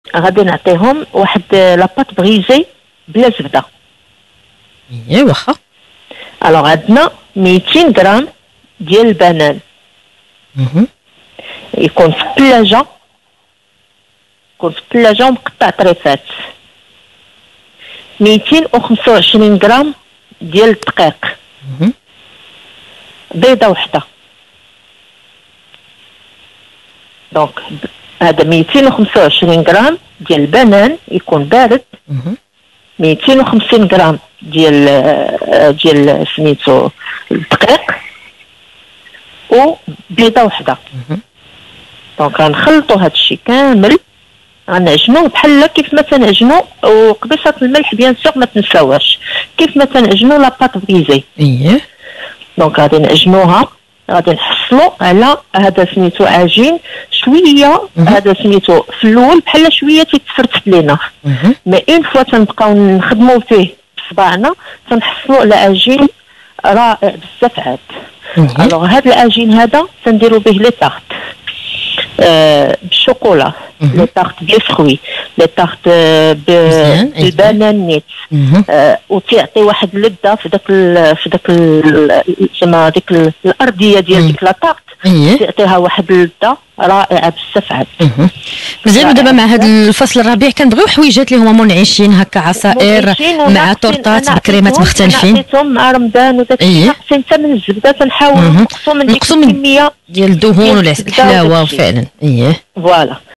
غادي نعطيهم واحد لاباط بغيزي بلا زبده. ايه واخا. الوغ عندنا 200 غرام ديال البنان، يكون في الثلاجه، ومقطع طريفات. 225 غرام ديال الدقيق، بيضه وحده. دونك هذا 225 غرام ديال البنان يكون بارد، 250 غرام ديال سميتو الدقيق، وبيضه وحده. دونك غنخلطوا هذا الشيء كامل، غنعجنوه بحال كيف ما تنعجنوا، وقبيصه الملح بيان سور ما تنساوهاش، كيف ما تنعجنوا لاباط بغيزي. اييه. دونك غادي نعجنوها، غادي نحصلوا على هذا سميتو عجين شويه، هذا سميتو في الاول بحال شويه تيتفرتك لينا، مي اون فوا تنبقاو نخدموا فيه بصباعنا تنحصلوا على عجين رائع بزاف عاد. الوغ هذا العجين هذا تنديروا به لي طارت بالشوكولا، لي طارت ديال فروي، لي طارت بالبنان نيت، وتعطي واحد اللذه في داك زعما ديك الارضيه ديال ديك لاطارت، تعطيها واحد اللذه رائعه بزاف عاد. مزيان. ودابا مع هذا الفصل الربيع كنبغيو حويجات اللي هما منعشين هكا، عصائر مع طورطات بكريمات مختلفين. نعطيهم مع رمضان وداك الشيء، ناقصين حتى من الزبده تنحاول نقصوا من ديك الكميه ديال الدهون والحلاوه فعلا. اييه فوالا.